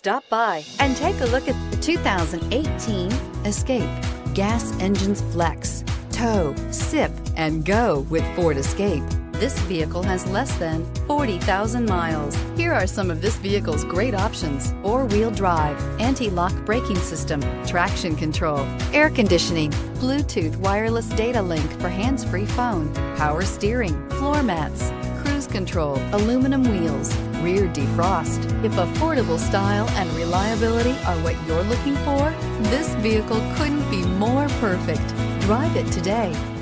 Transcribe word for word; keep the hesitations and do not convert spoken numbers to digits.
Stop by and take a look at the two thousand eighteen Escape. Gas engines flex, tow, sip, and go with Ford Escape. This vehicle has less than forty thousand miles. Here are some of this vehicle's great options: four-wheel drive, anti-lock braking system, traction control, air conditioning, Bluetooth wireless data link for hands-free phone, power steering, floor mats, cruise control, aluminum wheels, rear defrost. If affordable style and reliability are what you're looking for, this vehicle couldn't be more perfect. Drive it today.